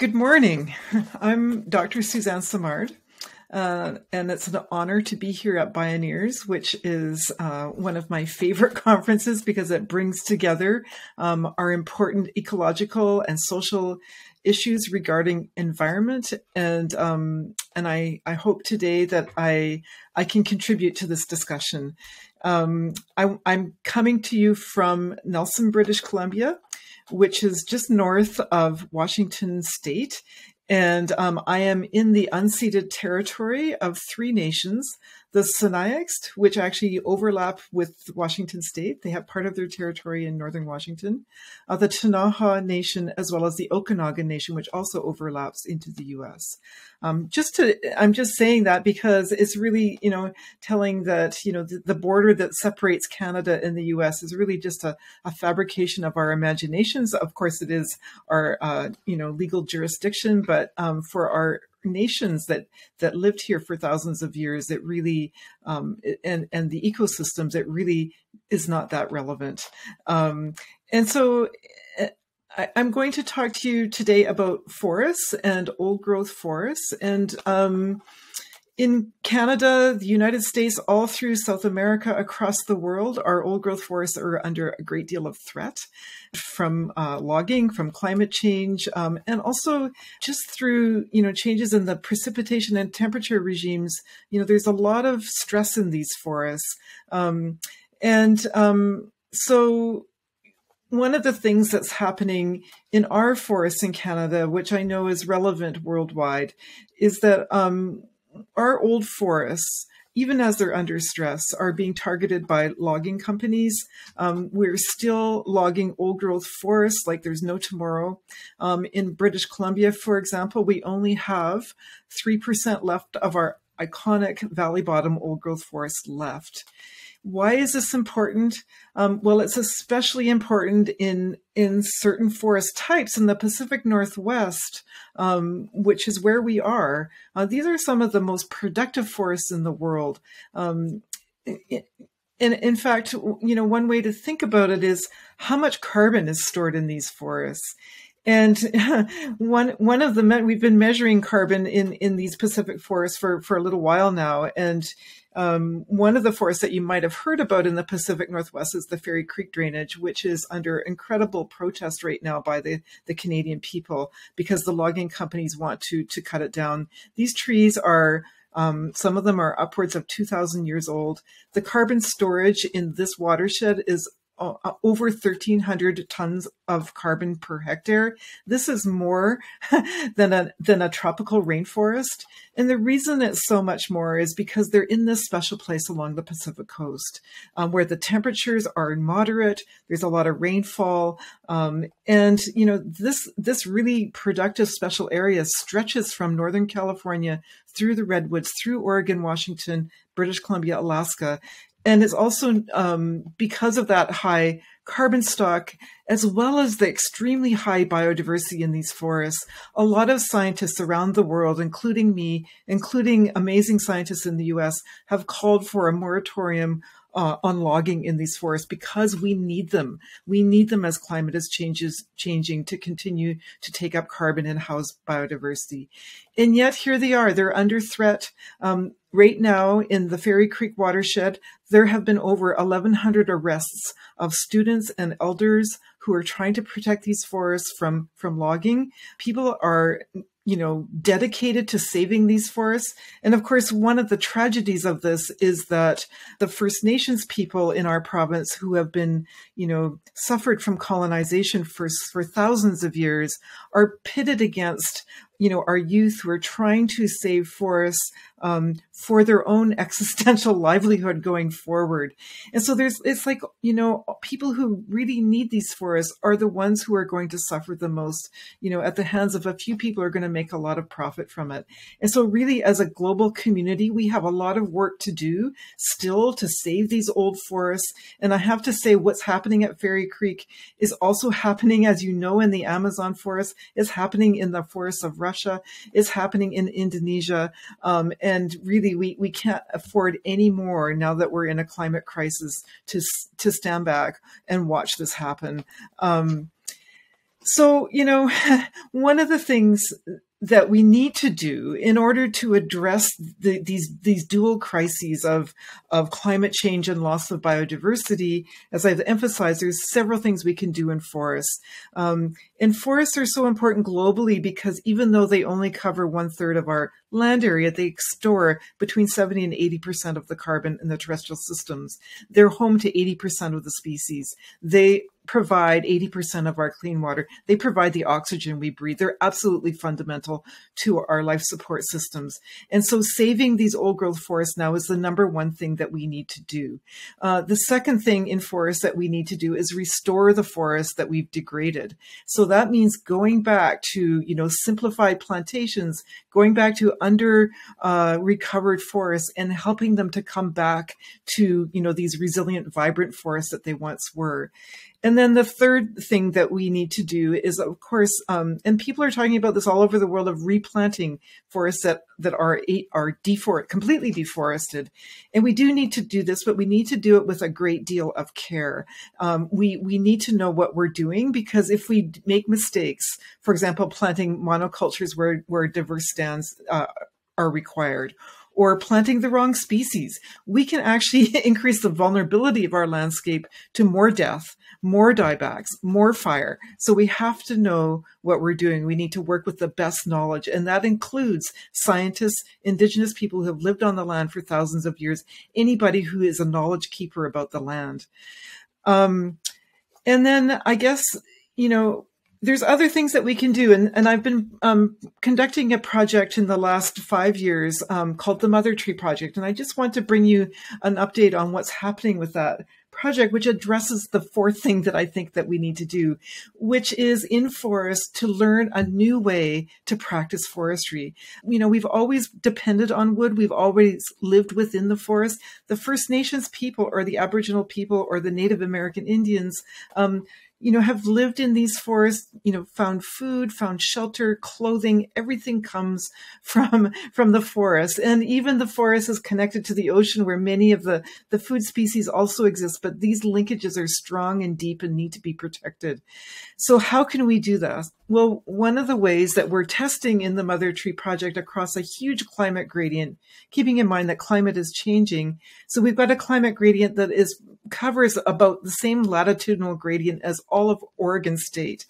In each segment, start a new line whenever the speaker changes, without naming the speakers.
Good morning. I'm Dr. Suzanne Simard, and it's an honor to be here at Bioneers, which is one of my favorite conferences because it brings together our important ecological and social issues regarding environment. And I hope today that I can contribute to this discussion. I'm coming to you from Nelson, British Columbia, which is just north of Washington State. And I am in the unceded territory of three nations, the Sinixt, which actually overlap with Washington State. They have part of their territory in northern Washington, the Ktunaxa Nation, as well as the Okanagan Nation, which also overlaps into the U.S. I'm just saying that because it's really, telling that, the border that separates Canada and the U.S. is really just a fabrication of our imaginations. Of course, it is our, legal jurisdiction, but for our nations that lived here for thousands of years, it really, and the ecosystems, it really is not that relevant. And so I'm going to talk to you today about forests and old growth forests. And in Canada, the United States, all through South America, across the world, our old growth forests are under a great deal of threat from logging, from climate change, and also just through, changes in the precipitation and temperature regimes. There's a lot of stress in these forests. So one of the things that's happening in our forests in Canada, which I know is relevant worldwide, is that our old forests, even as they're under stress, are being targeted by logging companies. We're still logging old growth forests like there's no tomorrow. In British Columbia, for example, we only have 3% left of our iconic valley bottom old growth forest left. Why is this important? Well, it's especially important in certain forest types in the Pacific Northwest, which is where we are. These are some of the most productive forests in the world. And in fact, one way to think about it is how much carbon is stored in these forests. And one of the we've been measuring carbon in these Pacific forests for a little while now, and one of the forests that you might have heard about in the Pacific Northwest is the Fairy Creek drainage, which is under incredible protest right now by the Canadian people because the logging companies want to cut it down. These trees are some of them are upwards of 2,000 years old. The carbon storage in this watershed is over 1,300 tons of carbon per hectare. This is more than a tropical rainforest. And the reason it's so much more is because they're in this special place along the Pacific coast, where the temperatures are moderate. There's a lot of rainfall. This really productive special area stretches from Northern California through the Redwoods, through Oregon, Washington, British Columbia, Alaska. And it's also because of that high carbon stock, as well as the extremely high biodiversity in these forests, a lot of scientists around the world, including me, including amazing scientists in the US, have called for a moratorium on logging in these forests because we need them. We need them as climate is changing to continue to take up carbon and house biodiversity. And yet here they are, they're under threat. Right now in the Fairy Creek watershed, there have been over 1,100 arrests of students and elders who are trying to protect these forests from logging. People are dedicated to saving these forests. And of course, one of the tragedies of this is that the First Nations people in our province who have been, suffered from colonization for thousands of years are pitted against, our youth who are trying to save forests for their own existential livelihood going forward. And so it's like, people who really need these forests are the ones who are going to suffer the most, at the hands of a few people who are going to make a lot of profit from it. And so really, as a global community, we have a lot of work to do still to save these old forests. And I have to say what's happening at Fairy Creek is also happening, as you know, in the Amazon forest, is happening in the forests of Russia, is happening in Indonesia. And really, we can't afford any more now that we're in a climate crisis to stand back and watch this happen. So, one of the things that we need to do in order to address these dual crises of climate change and loss of biodiversity, as I've emphasized, there's several things we can do in forests. And forests are so important globally because even though they only cover 1/3 of our land area, they store between 70 and 80% of the carbon in the terrestrial systems. They're home to 80% of the species. They provide 80% of our clean water. They provide the oxygen we breathe. They're absolutely fundamental to our life support systems. And so saving these old growth forests now is the number one thing that we need to do. The second thing in forests that we need to do is restore the forests that we've degraded. So that means going back to, simplified plantations, going back to under recovered forests and helping them to come back to, these resilient, vibrant forests that they once were. And then the third thing that we need to do is, of course, and people are talking about this all over the world, of replanting forests that are completely deforested. And we do need to do this, but we need to do it with a great deal of care. We need to know what we're doing, because if we make mistakes, for example, planting monocultures where diverse stands are required, or planting the wrong species, we can actually increase the vulnerability of our landscape to more death, more diebacks, more fire. So we have to know what we're doing. We need to work with the best knowledge. And that includes scientists, Indigenous people who have lived on the land for thousands of years, anybody who is a knowledge keeper about the land. And then I guess, there's other things that we can do. And I've been conducting a project in the last 5 years called the Mother Tree Project. And I just want to bring you an update on what's happening with that project, which addresses the fourth thing that I think that we need to do, which is in forests to learn a new way to practice forestry. We've always depended on wood. We've always lived within the forest. The First Nations people, or the Aboriginal people, or the Native American Indians, have lived in these forests, found food, found shelter, clothing, everything comes from the forest. And even the forest is connected to the ocean, where many of the food species also exist, but these linkages are strong and deep and need to be protected. So how can we do that? Well, one of the ways that we're testing in the Mother Tree Project across a huge climate gradient, keeping in mind that climate is changing. So we've got a climate gradient that covers about the same latitudinal gradient as all of Oregon State.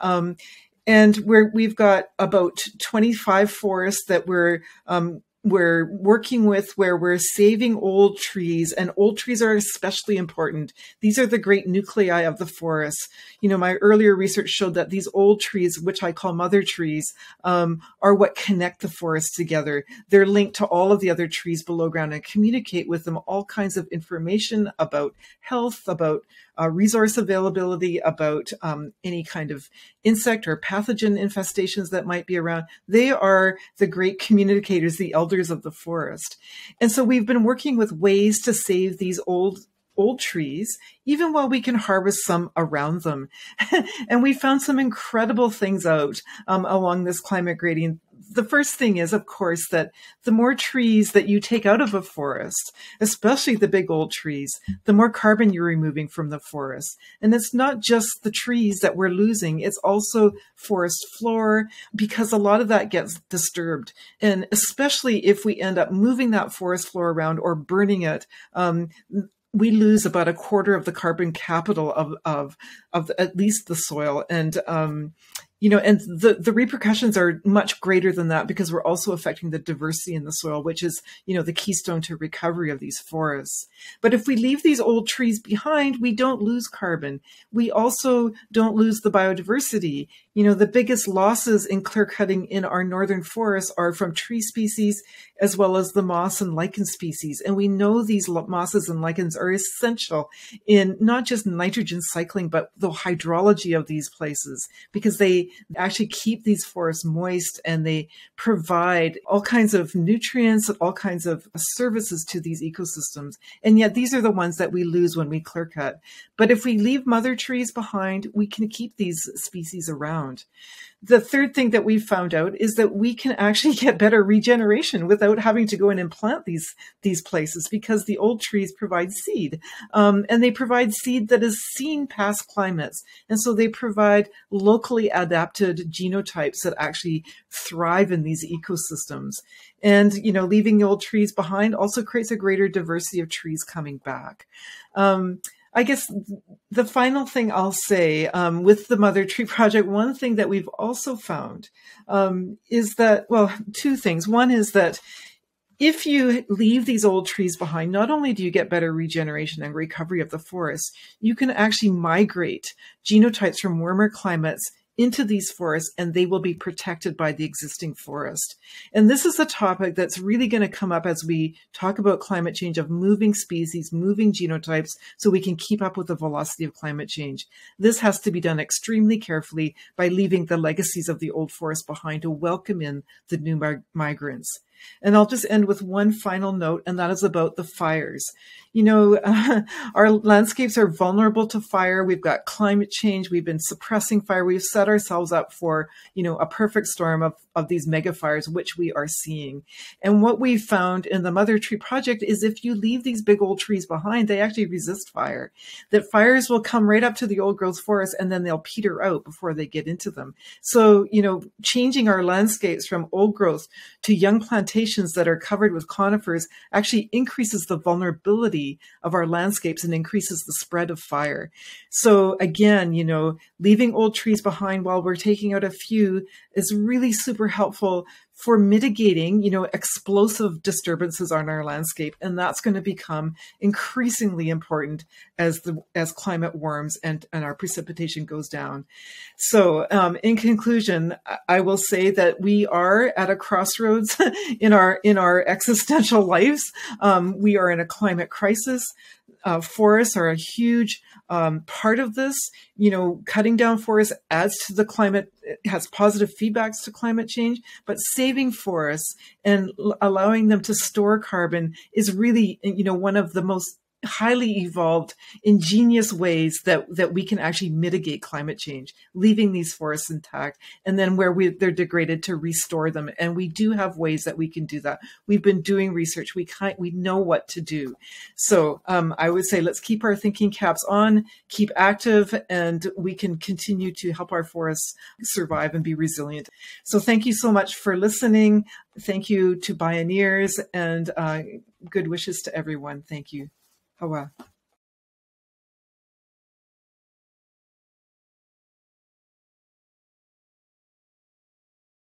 And we've got about 25 forests that we're working with, where we're saving old trees, and old trees are especially important. These are the great nuclei of the forest. My earlier research showed that these old trees, which I call mother trees, are what connect the forest together. They're linked to all of the other trees below ground and communicate with them all kinds of information about health, about resource availability, about any kind of insect or pathogen infestations that might be around. They are the great communicators, the elders of the forest. And so we've been working with ways to save these old trees, even while we can harvest some around them. And we found some incredible things out along this climate gradient. The first thing is, of course, that the more trees that you take out of a forest, especially the big old trees, the more carbon you're removing from the forest. And it's not just the trees that we're losing, it's also forest floor, because a lot of that gets disturbed. And especially if we end up moving that forest floor around or burning it, we lose about 1/4 of the carbon capital of at least the soil. And and the repercussions are much greater than that, because we're also affecting the diversity in the soil, which is, the keystone to recovery of these forests. But if we leave these old trees behind, we don't lose carbon. We also don't lose the biodiversity. The biggest losses in clear cutting in our northern forests are from tree species, as well as the moss and lichen species. And we know these mosses and lichens are essential in not just nitrogen cycling, but the hydrology of these places, because they actually keep these forests moist, and they provide all kinds of nutrients and all kinds of services to these ecosystems. And yet these are the ones that we lose when we clear cut. But if we leave mother trees behind, we can keep these species around. the third thing that we've found out is that we can actually get better regeneration without having to go and implant these places, because the old trees provide seed, and they provide seed that is seen past climates. And so they provide locally adapted genotypes that actually thrive in these ecosystems. And, leaving the old trees behind also creates a greater diversity of trees coming back. I guess the final thing I'll say with the Mother Tree Project, one thing that we've also found is that, well, two things. One is that if you leave these old trees behind, not only do you get better regeneration and recovery of the forest, you can actually migrate genotypes from warmer climates into these forests, and they will be protected by the existing forest. And this is a topic that's really going to come up as we talk about climate change, of moving species, moving genotypes, so we can keep up with the velocity of climate change. This has to be done extremely carefully by leaving the legacies of the old forest behind to welcome in the new migrants. And I'll just end with one final note, and that is about the fires. Our landscapes are vulnerable to fire. We've got climate change. We've been suppressing fire. We've set ourselves up for, a perfect storm of these mega fires, which we are seeing. And what we found in the Mother Tree Project is if you leave these big old trees behind, they actually resist fire. That fires will come right up to the old growth forest, and then they'll peter out before they get into them. So, changing our landscapes from old growth to young plantations that are covered with conifers actually increases the vulnerability of our landscapes and increases the spread of fire. So again, leaving old trees behind while we're taking out a few is really super helpful for mitigating, explosive disturbances on our landscape. And that's going to become increasingly important as climate warms and our precipitation goes down. So in conclusion, I will say that we are at a crossroads in our existential lives. We are in a climate crisis. Forests are a huge part of this. Cutting down forests adds to the climate, has positive feedbacks to climate change, but saving forests and allowing them to store carbon is really, one of the most highly evolved, ingenious ways that we can actually mitigate climate change, leaving these forests intact, and then where they're degraded, to restore them. And we do have ways that we can do that. We've been doing research. We know what to do. So I would say let's keep our thinking caps on, keep active, and we can continue to help our forests survive and be resilient. So thank you so much for listening. Thank you to Bioneers, and good wishes to everyone. Thank you. Hawa.